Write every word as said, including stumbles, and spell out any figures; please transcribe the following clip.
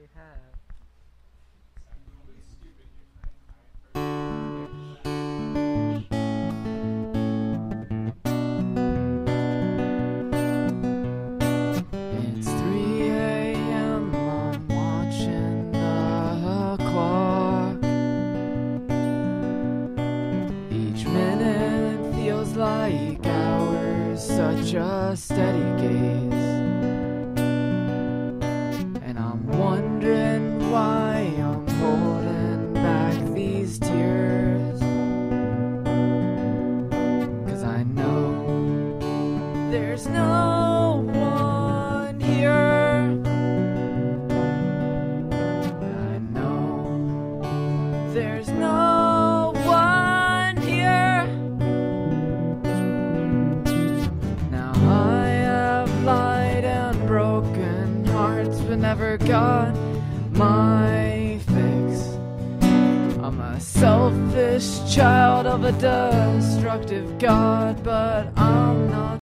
have. It's three a m I'm watching the clock. Each minute feels like hours, such a steady gaze. And I'm wondering why I'm holding back these tears. 'Cause I know there's no one here. I know there's no one here. Now I have lied and broken hearts, but never got my fix. I'm a selfish child of a destructive God, but I'm not